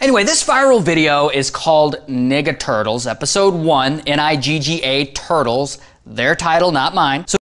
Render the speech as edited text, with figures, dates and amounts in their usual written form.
Anyway, this viral video is called Nigga Turtles, episode 1, Nigga Turtles, their title, not mine. So